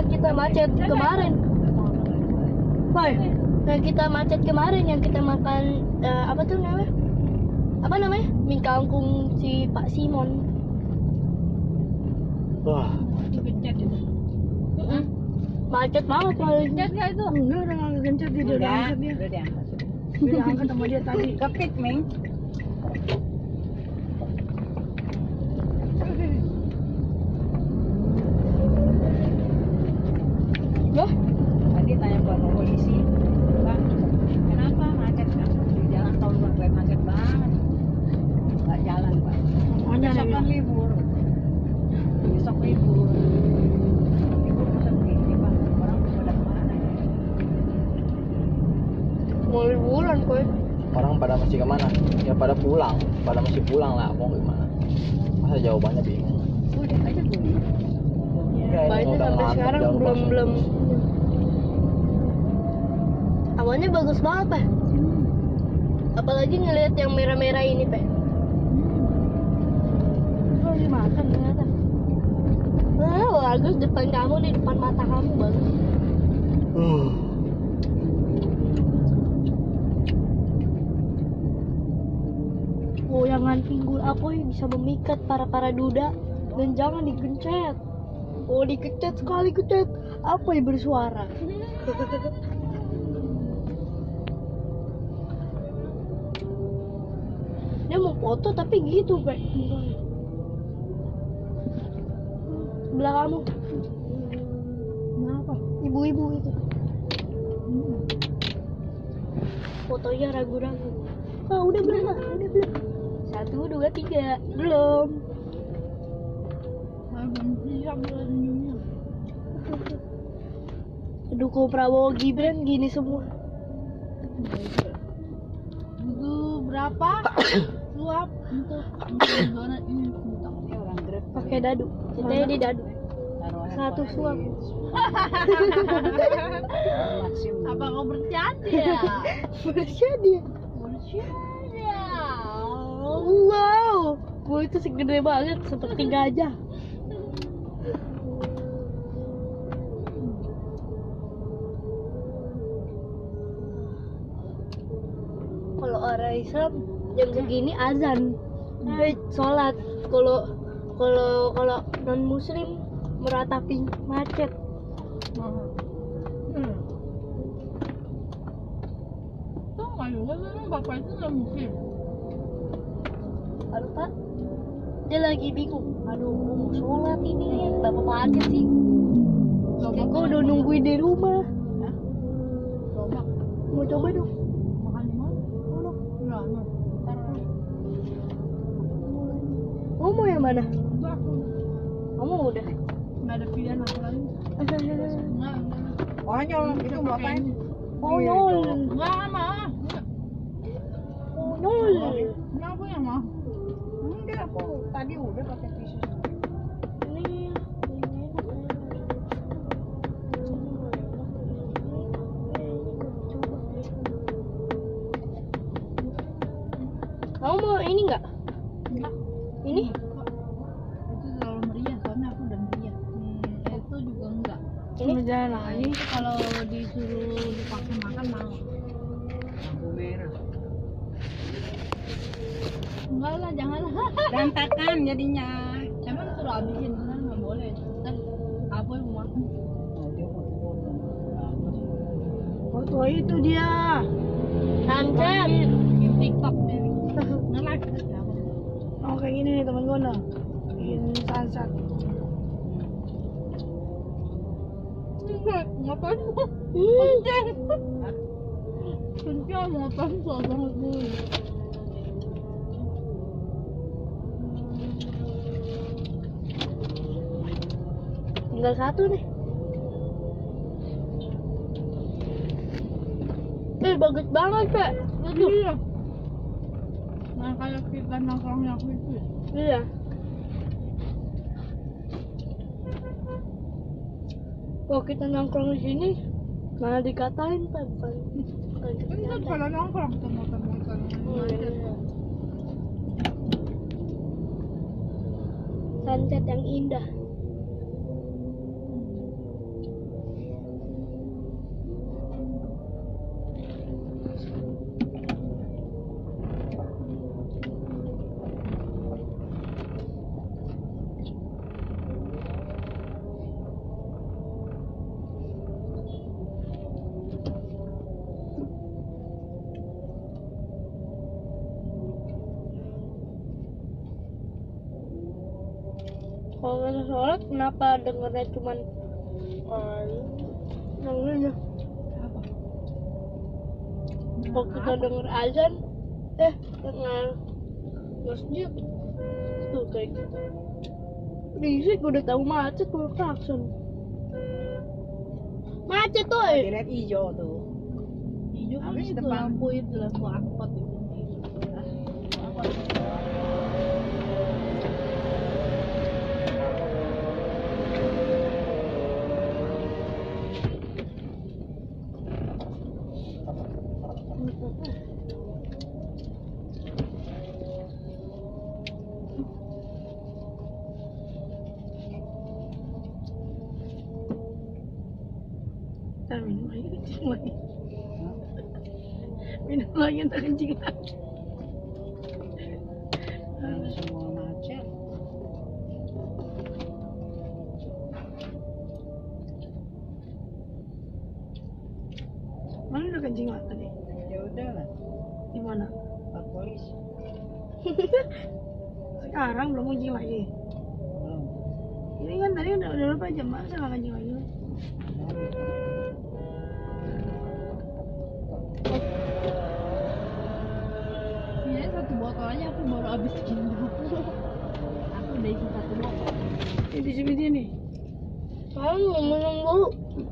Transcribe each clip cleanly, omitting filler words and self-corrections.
saat kita macet kemarin. Boy, yang kita macet kemarin, yang kita makan apa tuh namanya? Apa namanya? Mie kangkung si Pak Simon. Wah, Gencet itu. Macet banget paling. Gencet nggak itu? Enggak, udah nggak gencet dia, udah angkat dia. Udah diangkat. Udah angkat sama dia tadi. Kepit, Ming. Loh, Tadi tanya ke polisi, Bang, kenapa macet? Di jalan tol Bang, macet banget. Nggak jalan, Pak. Besok kan libur. Besok libur. Libur masa begini, Pak. Orang pada kemana? mau liburan koy. orang pada masih kemana? Ya pada masih pulang lah, mau gimana? Masa jawabannya bingung. Udah aja gue. Ya, ini Banyak udah sampai ngantuk, sekarang jauh belum masuk. belum. Awalnya bagus banget, Pak. Apalagi ngelihat yang merah-merah ini, Pak. Lagi makan ternyata. Wah, bagus depan kamu, di depan mata kamu bagus. Goyangan pinggul aku yang bisa memikat para duda dan jangan digencet. Oh, dikencet sekali kencet. Apa yang bersuara? Dia mau foto tapi gitu, Pak. Sebelah kamu. Kenapa? Ibu-ibu itu. Fotonya ragu-ragu. Oh, udah belum, Pak? Udah belum? 1, 2, 3. Belum. Belum siap belum. Dukung Prabowo Gibran gini semua. Itu berapa? Suap untuk donat ini. Ini orang grab. Pakai dadu. Ceritanya di dadu. Taruhan 1 suap. maksimum. Apa kau bercanda ya? Bersih dia. Bercanda. Wow. Gua itu segede banget seperti gajah. Kalau orang Islam jam segini azan, sholat. Kalau non Muslim meratapi macet. Tuh nggak juga memang bapak itu nggak mungkin. Aduh Pak, dia lagi bingung. Aduh, mau sholat ini, berapa macet sih? Gue udah nungguin di rumah. Coba Mau coba dong. makan di mana? Nggak. Ntar Kamu mau yang mana? enggak aku Kamu udah. nggak ada pilihan aku lagi. Enggak. Konyol, itu mau apain? Konyol. Enggak mah. Konyol. Kenapa yang mah? Enggak, aku tadi udah pakai tisu. Ini. Kamu mau ini nggak? Enggak. Ini? Itu terlalu meriah, soalnya aku udah meriah. Itu juga enggak. Ini? Jalan lagi itu kalau disuruh dipaksa makan mau. Lampu merah. Enggak lah, janganlah. Berantakan jadinya. Emang suruh habisin kan nggak boleh. Kan apa yang mau makan? Oh, dia foto-foto. Foto itu dia. Sunset. Bikin TikTok deh. Nge-live siapa? Oh kayak gini nih temen gue nah. Bikin sunset. Enggak, ngapain mau? Kencang mau ngapain soal banget gue. Tinggal 1 nih. Bagus banget, Pak. Iya. Nah, kayak kita nongkrongnya aku itu. Iya. Kalau kita nongkrong di sini, malah dikatain, Pak, bukan Kan kita dikatain. pada nongkrong tuh motor-motor. Oh, iya. Sunset yang indah. Kalau kita sholat kenapa dengernya cuman yang ini? Apa? Kalau kita denger azan, dengar masjid tuh kayak gitu. Berisik udah tahu macet tuh klakson. Macet tuh. Dilihat hijau tuh. Hijau kan Habis itu depan. lampu angkot itu. Kita minum lagi kencing lagi. Minum lagi entah kencing lagi. Ini semua macet. Mana udah kencing lagi tadi? Ya udah lah. Di mana? Pak polisi. Sekarang belum kencing lagi. Belum. Ini kan tadi udah berapa jam, masa nggak kencing lagi? Ini satu botol aja aku baru habis gini. Aku udah isi satu botol. Ini di sini nih. Kamu minum dulu.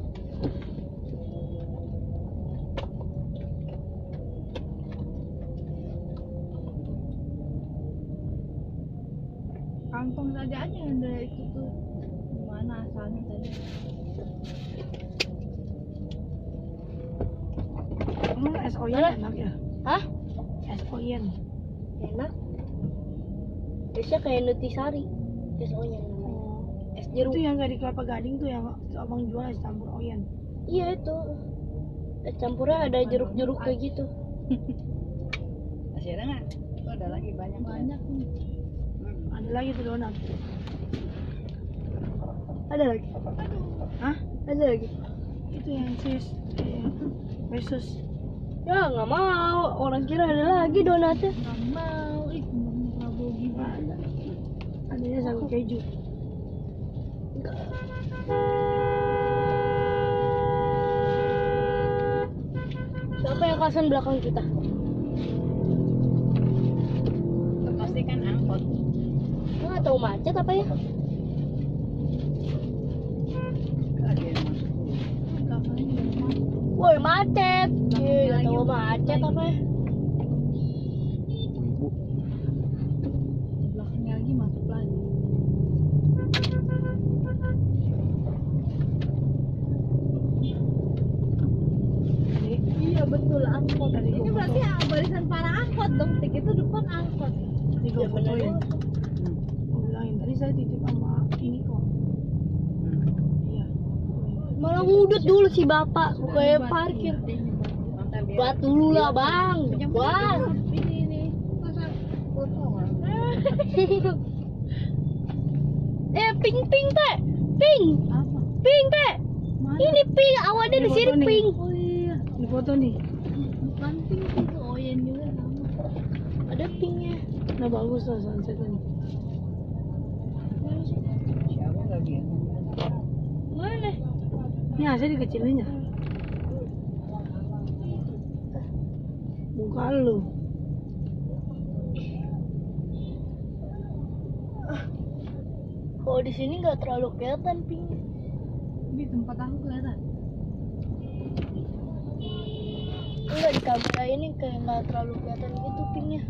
Kantong saja aja yang dari itu tuh. Gimana asalnya tadi? Kamu es oyen enak ya? Hah? Es oyen. Enak. Biasanya kayak Nutrisari. Es oyen namanya. Es jeruk. Itu yang gak di Kelapa Gading tuh yang abang jual es campur oyen. Iya itu. Es campurnya ada jeruk-jeruk kayak gitu. Masih ada nggak? Itu ada lagi banyak. Banyak nih. Ada lagi tuh donat. Ada lagi. Hah? Ada lagi. Itu yang sis. Mesus. Ya nggak mau. Orang kira ada lagi donatnya. Gak mau. Ih, ngomong Prabowo gimana? Adanya sagu keju. Siapa yang kasan belakang kita? Itu pasti kan angkot. Nggak tahu macet apa ya? Ada yang masuk. Belakangnya juga mau. Woi macet. Iya nggak tahu macet apa ya? Ibu. Belakangnya lagi masuk lagi. Iya betul angkot. Ini berarti barisan para angkot dong. Tik itu depan angkot. Tadi gue Ya, bener. fotoin. Gue bilangin tadi saya titip sama ini kok. Iya. Malah ngudut dulu si bapak. Kayak parkir. Mantan dia. Buat dulu lah bang. Buat. Ini nih. Masa foto nggak? Pink teh. Pink. Apa? Pink teh. Mana? Ini pink. Awalnya Ini di sini foto nih. pink. Oh iya. Di foto nih. Bukan pink itu oyen juga sama. Ada pinknya. Nah bagus lah sunsetnya nih. Siapa lagi ya? Mana? Ini AC dikecilinnya. Muka lu. Kalau di sini nggak terlalu kelihatan pinknya. Di tempat aku kelihatan. Enggak di kamera ini kayak nggak terlalu kelihatan gitu pinknya.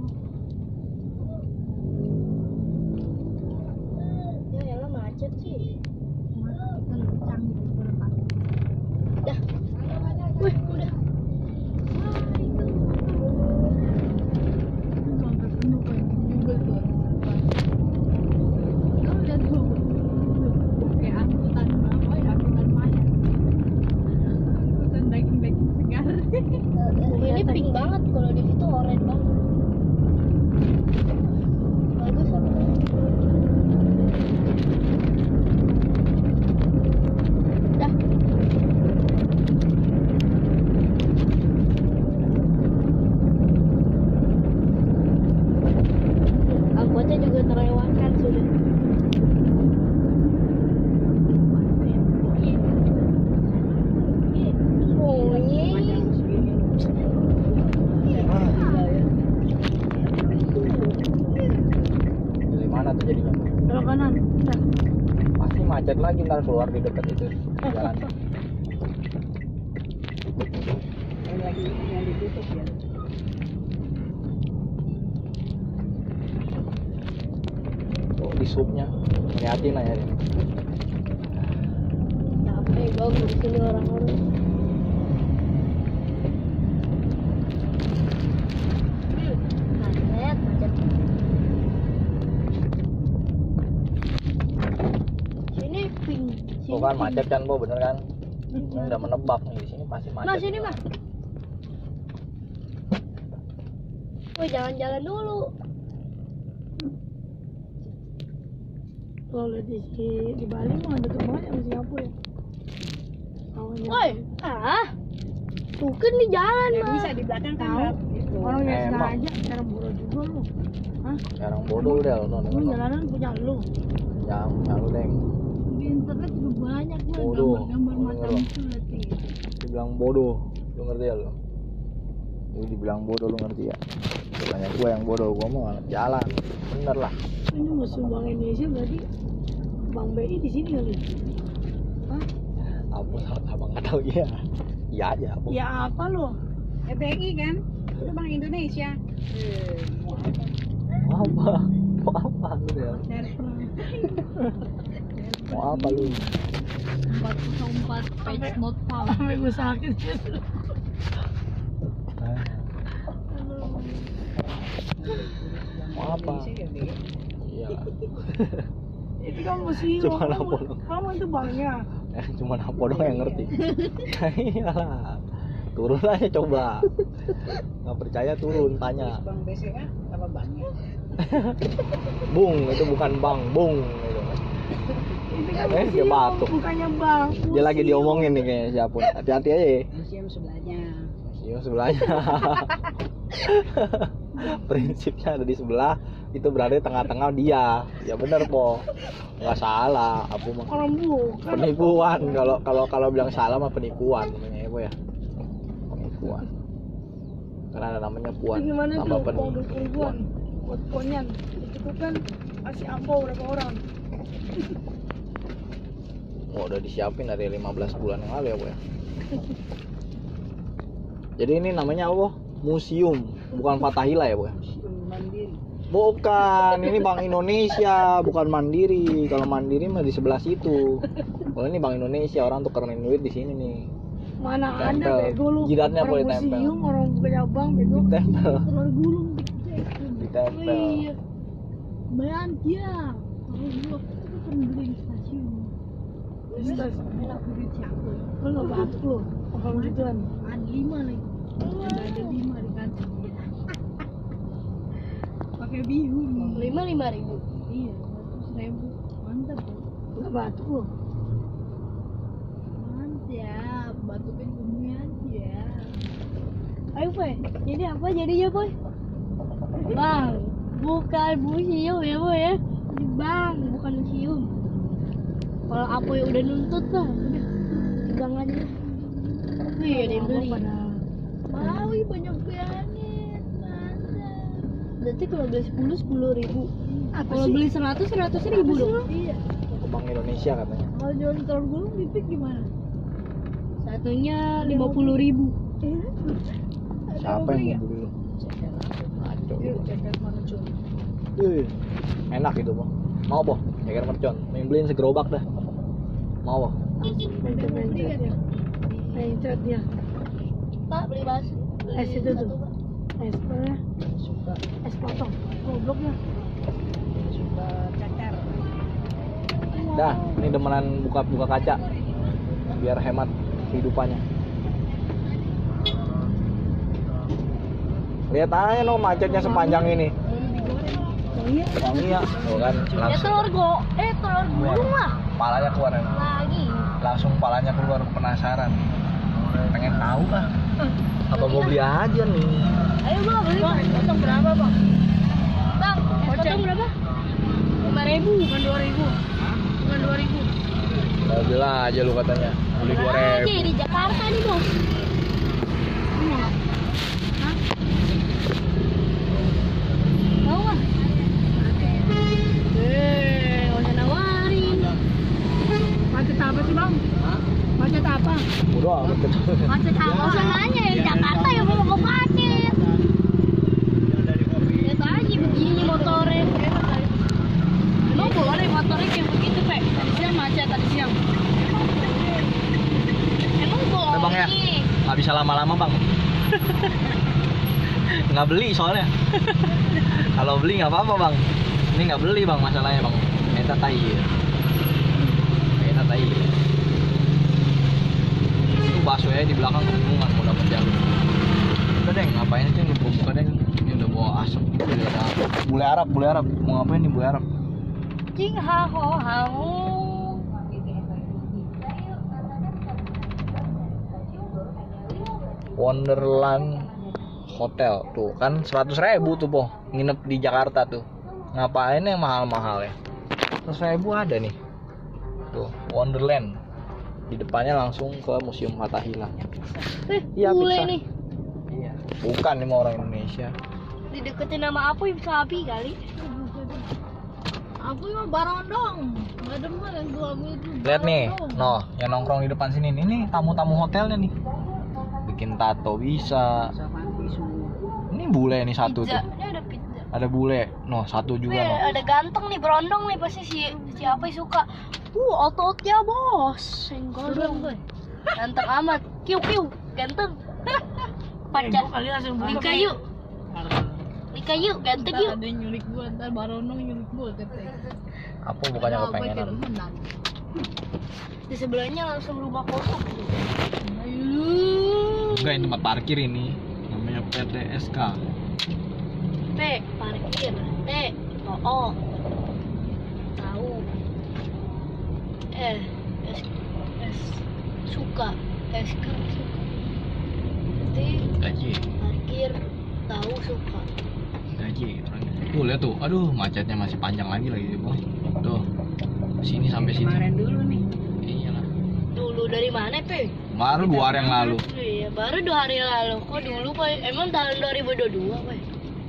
Ya elah macet sih. Masa kita lebih canggih daripada kamu. Dah. Wih udah. Itu sampai penuh kan juga tuh. Kamu lihat tuh. Kayak angkutan apa ya? Angkutan mayat. Angkutan daging-daging segar. Ini pink banget kalau di situ oranye banget. Bagus apa? macet lagi ntar keluar di dekat itu jalan. yang ditutup ya. Tuh di subnya ngeliatin aja deh. Capek gua di sini orang-orang. Macet, macet. Sini pink. Tuh kan macet kan, Bu, bener kan? Ini udah menebak nih, di sini pasti macet. Mas sini mah. Woi jalan-jalan dulu. Kalau di Bali mah ada banyak di Singapura ya. Woi, tuh kan di jalan Ya, mah. bisa di belakang kan Tahu. Rap, gitu. Orang yang Emang. sengaja sekarang bodoh juga lu. Sekarang bodoh udah lo Lu jalanan punya lu. ya lu deng. Di internet juga banyak lu Bodoh. gambar-gambar macam Bodoh. itu nanti. Dibilang bodoh, lu ngerti ya lu? Lu dibilang bodoh, lu ngerti ya? Banyak gua yang bodoh, gua mau jalan, bener lah. Ini musuh Bank Indonesia berarti Bank BI di sini kali. Apa abang nggak tahu ya? Iya aja. Apa? Ya apa lu? BI kan? Itu Bank Indonesia. Mau apa? Mau apa lu ya? Mau apa lu? 404 page not found. Sampai gue sakit. Mau apa? Indonesia ya, BI. Iya. Itu kan museum. Cuma apa lu? Kamu itu banknya. Cuma apa dong yang ngerti? Iyalah. Turun aja coba. Nggak percaya turun, tanya. Bank BCA apa banknya? Bung, itu bukan bang, bung. Gitu. Itu kan Dia museum, batuk. bukannya bank. Dia lagi Museum. diomongin nih kayaknya siapa. Hati-hati aja. Museum sebelahnya. Museum sebelahnya. Prinsipnya ada di sebelah, itu berarti tengah-tengah dia. Ya bener po, nggak salah. Aku mah Orang bukan. penipuan. Kalau bilang salah mah penipuan namanya ya po ya. Penipuan. Karena ada namanya puan, Gimana tambah tuh? Uang 20 ribuan buat konyan. Itu kan kasih ampo berapa orang? Oh, udah disiapin dari 15 bulan yang lalu ya po ya. Jadi ini namanya apa? Museum, bukan Fathahila ya po ya. Museum Mandiri. Bukan, ini Bank Indonesia, bukan Mandiri. Kalau Mandiri mah di sebelah situ. Kalau ini Bank Indonesia, orang tukerin duit di sini nih. Mana Tempel. ada bego lu? Jidatnya orang boleh tempel. museum, orang punya bank bego. Ditempel, Telur gulung. ditempel. Bayan dia. Kalau gua itu kan beli di stasiun. Enak duit siapa? Lu nggak batuk lu? Orang gituan. Ada 5 lagi. Ada 5 di kantor. Pakai bihun. 5.000. Iya, 100.000. Mantap. Nggak batuk lu? Mantap. Batukin bumi aja. Ayo boy, jadi apa jadinya boy? Bang, bukan museum ya boy ya. Ini bang, bukan museum. Kalau apa yang udah nuntut bang, udah pegang aja. Wih, ada yang beli. Wow, banyak banget. Mantap. Berarti kalau beli 10.000. Apa Kalau sih? beli 100.000 dong. Iya. Ke Bank Indonesia katanya. Kalau jual telur gulung di pik gimana? Satunya 50.000. Siapa yang mau beli lu? Ngaco. Yuk, ceker mercon. Ih, enak itu bang. Mau boh, ceker mercon. Main beliin segerobak dah. Mau boh. Mencet ya. Mencet ya. Pak beli bakso. Es itu tuh. Es apa? Suka Es potong. Gobloknya. suka ceker. Dah, ini demenan buka kaca. Biar hemat kehidupannya. Lihat aja no macetnya sepanjang ini. Oh iya. Wangi ya, tuh kan Ya langsung telur gulung lah. palanya keluar ya. Lagi. Langsung palanya keluar, penasaran. Pengen tahu kah? Apa mau beli aja nih? Ayo bang, beli bang. Potong berapa bang? Bang, potong berapa? 5.000, bukan 2.000. Bukan 2.000. Mau beli aja lu katanya. Beli 2.000. Di Jakarta nih bang. Mau nggak? Nggak usah nawarin. doang. Macet apa? Masalahnya yang Jakarta yang mau macet. Lihat aja begini motornya. Emang boleh motornya kayak begitu, Pak? Tadi siang macet, tadi siang. Emang boleh? Bang ya? Nggak bisa lama-lama bang. Nggak beli soalnya. Kalau beli nggak apa-apa bang. Ini nggak beli bang masalahnya bang. Eta tai. Eta tai. Itu bakso ya di belakang kebungan mau dapat jalur. Udah deh ngapain sih lu buka deh. Ini udah bawa asap. Udah ada bule Arab. Mau ngapain nih bule Arab? Cing ha ho ha ho. Wonderland Hotel tuh kan 100.000 tuh po nginep di Jakarta tuh. Ngapain yang mahal-mahal ya? 100.000 ada nih tuh Wonderland, di depannya langsung ke Museum Fathahillah. Iya, Bule pizza. nih. Iya, bukan nih mau orang Indonesia. Dideketin nama apa yang sapi kali? Aku mah barondong. Nggak demen yang 2 itu. Lihat nih, barondong. noh yang nongkrong di depan sini nih tamu-tamu hotelnya nih. Bikin tato bisa. Savanti semua. Ini bule nih satu Pizza. tuh. Ini ada pizza. Ada bule, noh satu juga noh. Ada ganteng nih, berondong nih pasti siapa yang suka. Ototnya bos. Senggolong gue. Ganteng amat. Kiu ganteng. Pacar. Kali langsung Lika yuk. Ganteng yuk. Ada yang nyulik gua, ntar barondong nyulik gua teteh. Apa bukannya kepengenan? Menang. Di sebelahnya langsung rumah kosong. Enggak, ini tempat parkir ini. Namanya PTSK. P parkir. T oh. Tahu. S suka. Suka. T Gaji. parkir tahu suka. Gaji orangnya. Tuh lihat tuh. Aduh, macetnya masih panjang lagi bos. Tuh. Sini sampai sini. Kemarin dulu nih. Iyalah. Dulu dari mana, Pe? Baru 2 hari yang lalu. Iya, baru 2 hari lalu. Kok dulu, Pak? Emang tahun 2022, Pak?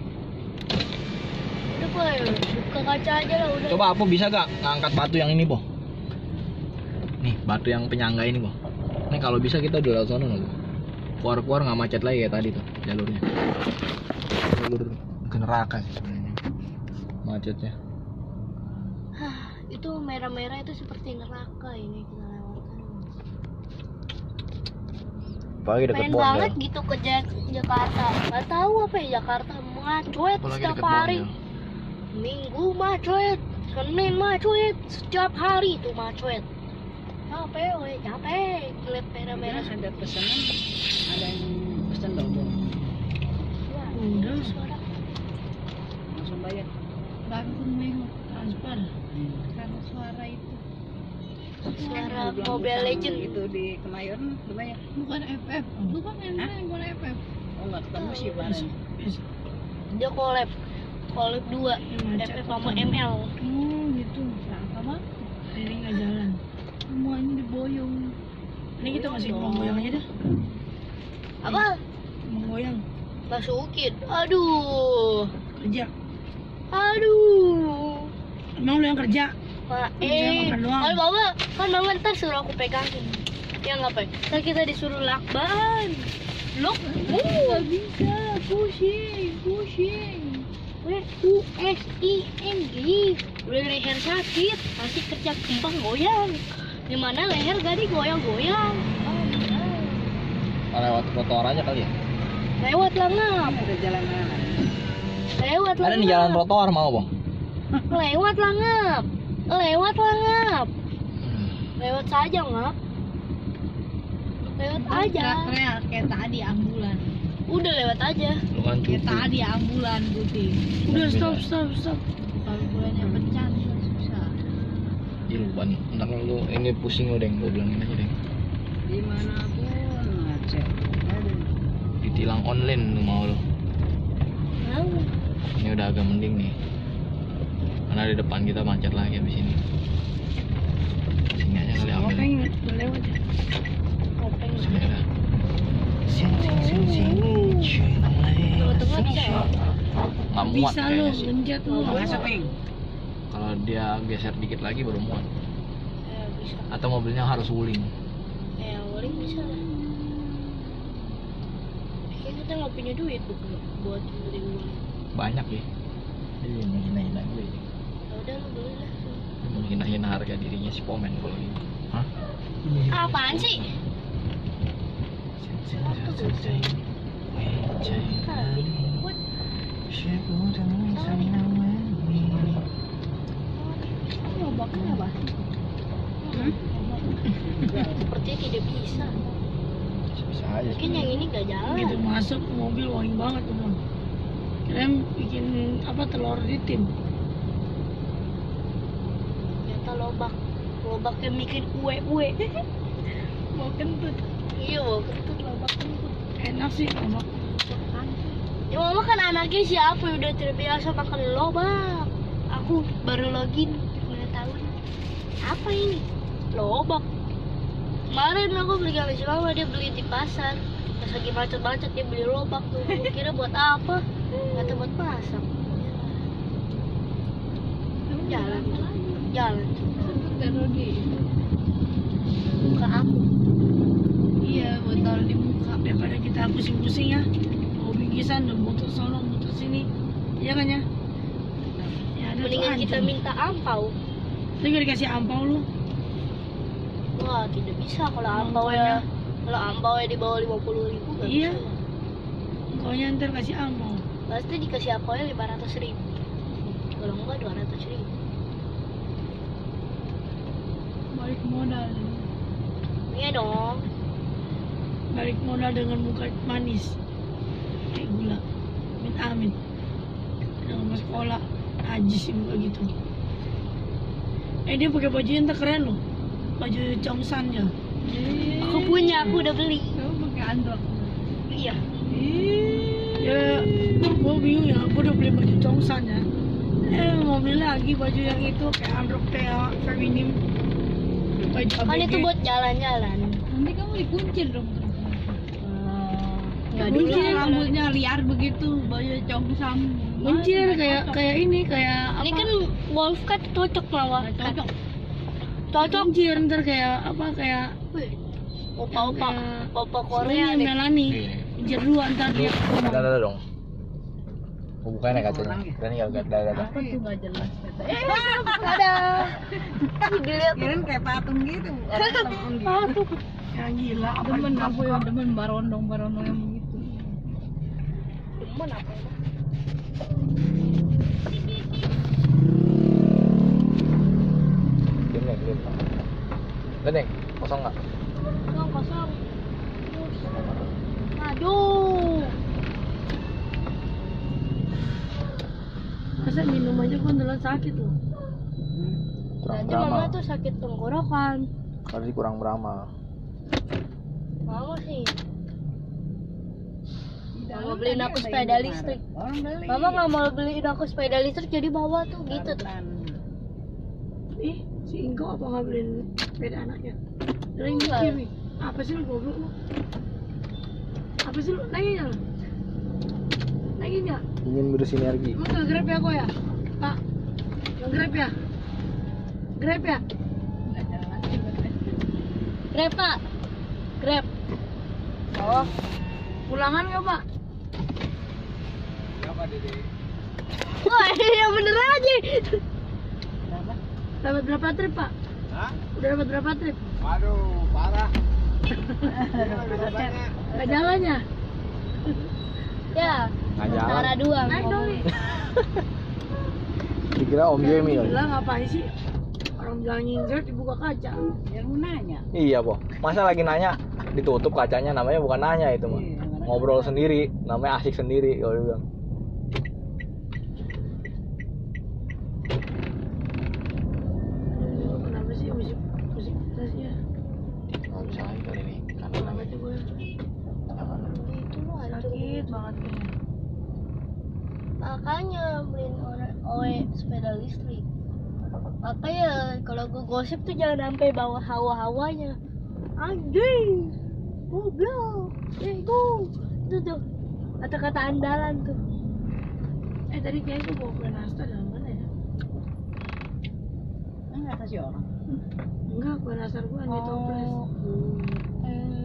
Udah, Pak. Buka kaca aja lah, udah. Coba apa bisa gak ngangkat batu yang ini, Bo? Nih, batu yang penyangga ini, Bo. Nih kalau bisa kita udah lewat sana, Bo. Keluar-keluar nggak macet lagi kayak tadi tuh jalurnya. Jalur ke neraka sih sebenarnya. Macetnya. Hah, itu merah-merah itu seperti neraka ini kita lewatkan. Apalagi deket Pengen Bondel. banget gitu ke Jakarta. Gak tahu apa ya Jakarta macet Apalagi setiap deket hari. Bondel. Minggu macet, Senin macet, setiap hari itu macet. Capek, weh, capek. Ngeliat merah-merah. Ada pesanan, ada yang pesan double. Udah suara. Langsung bayar. Langsung nengok transfer karena suara itu. Suara Belum Mobile utang Legend. itu di Kemayoran lumayan. Bukan FF. Lu kan yang Hah? lain bukan FF. Oh nggak ketemu sih kemarin. Dia collab 2 FF sama ML. Gitu. Nah, apa? Ini nggak jalan. Semuanya diboyong. Ini kita masih goyang aja dah. Apa? Goyang. Masukin. Aduh. Kerja. Aduh. Emang lu yang kerja? Pak, Bisa makan doang. kalau mama, kan mama ntar suruh aku pegangin. Ya ngapain? Ntar kita disuruh lakban. Lok, Nggak bisa. Pushing. USING. Udah leher sakit, pasti kerja kembang goyang. Dimana leher gak digoyang-goyang. Lewat trotoar aja kali ya. Lewat lah ngap. Ada jalan mana? Lewat lah Ada nih jalan ngap. trotoar mau, Bang. Lewat lah ngap. Lewat saja ngap. Lewat aja. Teriak kayak tadi ambulan. Udah lewat aja. Lu kan Kayak cuti. tadi ambulan putih. Udah stop. Kalau bulannya pecah susah. Ih, lupa nih. Ntar lu ini pusing lu, Deng. Gua bilangin aja, Deng. Dimanapun macet. Aduh. Ditilang online lu mau lu. Mau. Ini udah agak mending nih. Karena di depan kita macet lagi abis ini. Sini aja kali ambil. Kopeng lewat. Kopeng. Sini aja. Sini. Tengah-tengah bisa ya? Nggak muat Bisa lu, kayaknya sih. genjat lu. Masuk ping. Kalau dia geser dikit lagi baru muat. Ya bisa. Atau mobilnya harus wuling. Ya paling bisa lah. Kayaknya kita nggak punya duit buat beli uang. Banyak ya. Ini hina-hina gue. Ya udah lu beli lah. Menghina-hina harga dirinya si Pomen kalau gitu. Hah? Apaan sih? Lobaknya apa? Sepertinya tidak bisa. Bisa aja. Mungkin yang ini nggak jalan. Gitu masuk mobil wangi banget tuh bang. Kirain bikin apa telur di tim. Ternyata lobak yang bikin kue. Mau kentut. Iya mau kentut lobak kentut. Enak sih lobak. Ya mama kan anaknya siapa yang udah terbiasa makan lobak. Aku baru login 5 tahun. Apa ini? Lobak. Kemarin aku beli sama si mama, dia beli di pasar. Pas lagi macet-macet dia beli lobak tuh. Aku kira buat apa? Kata buat masak. Jalan. Muka aku. Iya buat taruh di muka daripada kita pusing-pusing ya. Mau bingkisan dan muter sono muter sini. Iya kan ya? Ya ada Mendingan tuh kita ancam. minta ampau. Lu gak dikasih ampau lu? Wah tidak bisa kalau ampau ya. Kalau ampau ya di bawah 50.000 nggak Iya. bisa. Engkaunya ntar kasih ampau. Pasti dikasih ampaunya 500.000. Kalau enggak 200.000. Balik modal. Iya dong. Balik modal dengan muka manis. Kayak gula. Amin. Dengan mas sekolah ajis sih muka gitu. Dia pakai baju yang tak keren loh. Baju Chongsan ya. Aku punya, aku udah beli. Kamu pakai androk. Iya. Ya, gue bingung ya. Aku udah beli baju Chongsan ya. Mau beli lagi baju yang itu kayak androk kayak feminim. Baju Kan ABG. itu buat jalan-jalan. Nanti kamu dikuncir dong. Nggak Dulu dulu. rambutnya liar begitu, baju congsam. Muncir kayak ini kayak Ini apa? kan wolf cut cocok mawar. Cocok. Cocok. Muncir ntar kayak apa kayak Wih, Opa-opa, Kayak- opa Korea Korea deh. Melani. Iya. Muncir dulu ntar dia. Ada dong. Mau bukain ya kacanya. Berani enggak ada. Apa tuh nggak jelas kata. Ada. Ih, dilihat. Kirain kayak patung gitu. Patung gitu. Patung. Yang gila apa Demen itu? aku yang demen barondong yang begitu. Demen apa emang? Diam. Neng, kosong nggak? Kosong. Maju. Masa minum aja kok nelan sakit loh. Kurang Nanti mama beramal. tuh sakit tenggorokan. Kali kurang beramal. Mama sih. Mama beliin aku sepeda listrik. Orang beli. Mama nggak mau beliin aku sepeda listrik jadi bawa tuh gitu tuh. Ih, si Ingko apa nggak beliin sepeda anaknya? Dari Enggak. mikir nih. Apa sih lu goblok lu? Apa sih lu? Naikin ya? Naikin ya? Ingin bersinergi. Emang nggak grab ya kok ya? Pak, nggak grab ya? Grab ya? Grab pak. Grab. Oh, Pulangan nggak pak? wah yang bener aja. Dapat berapa trip pak? Hah? Udah dapat berapa trip? Waduh, parah. Nggak jalannya? Ya. Nggak jalan. Tara doang. Naik dong nih. Dikira Om Jemi kali. Bilang ngapain sih? Orang bilang nyingger dibuka kaca. Yang mau nanya. Iya, Po. Masa lagi nanya ditutup kacanya, namanya bukan nanya itu mah. Ngobrol sendiri, namanya asik sendiri kalau dia bilang. Kenapa sih musik tasnya? Nggak bisa lagi kali ini. Karena Kenapa namanya tuh gue? jangan. Itu loh Sakit banget gue. Makanya beliin OE sepeda listrik. Makanya kalau gue gosip tuh jangan sampai bawa hawa-hawanya. Anjing, goblok, itu tuh kata-kata andalan tuh. Tadi kayaknya gue bawa kue nastar dalam mana ya? Enggak kasih orang. Enggak, kue nastar gue di toples.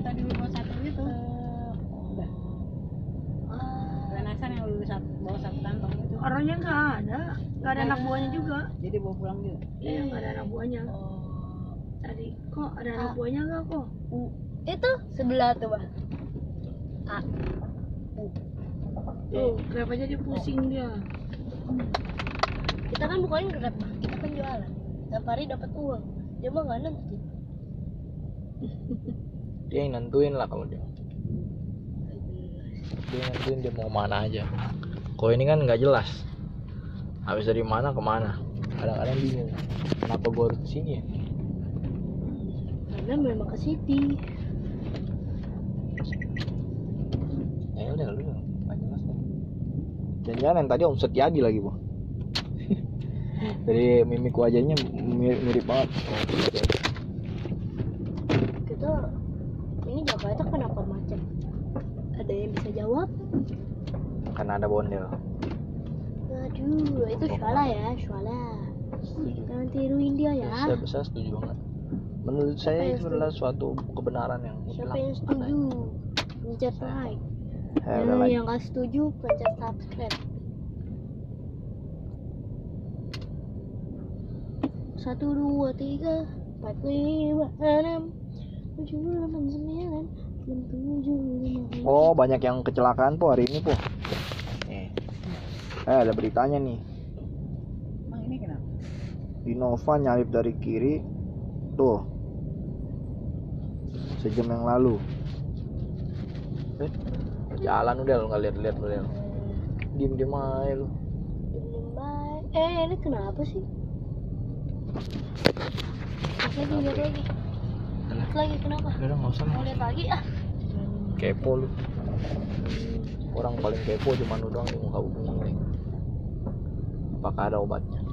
tadi lu bawa satu itu. Udah. Renasan yang lu bawa satu kantong itu. Orangnya nggak ada anak buahnya juga. Jadi bawa pulang juga. Iya, nggak ada anak buahnya. Tadi kok ada anak buahnya nggak kok? Itu sebelah tuh bang. Tuh, kenapa jadi pusing dia? Kita kan bukan Grab, Bang. Kita kan jualan. Tiap hari dapat uang. Dia mah nggak nentuin. Dia yang nentuin lah kalau dia yang nentuin dia mau kemana aja. Kalau ini kan nggak jelas, habis dari mana ke mana. Kadang-kadang bingung kenapa gua harus kesini ya. Karena memang ke City. Ya udah lu nggak jelas kan. Jangan-jangan yang tadi Om Setiadi lagi bu. Dari mimik wajahnya mirip banget. Kita ini Jakarta kenapa macet? Ada yang bisa jawab? Karena ada bondel. Aduh, itu Syuala ya, Syuala. Jangan tiruin dia ya. Saya setuju banget. Menurut saya itu adalah suatu kebenaran yang Siapa yang setuju? Pencet like. Yang nggak setuju pencet subscribe. 1, 2, 3, 4, 5, 6, 7, 8, 9, 7, 5. Oh, banyak yang kecelakaan po hari ini po. Ada beritanya nih. Emang ini kenapa? Innova nyalip dari kiri. Tuh. Sejam yang lalu. Jalan udah lu nggak lihat lu ya. Diem aja lu. Ini kenapa sih? Lihat lagi. Lihat lagi kenapa? Udah nggak usah. Mau lihat lagi ah. Kepo lu. Orang paling kepo cuma lu doang di muka bumi ini. Apakah ada obatnya?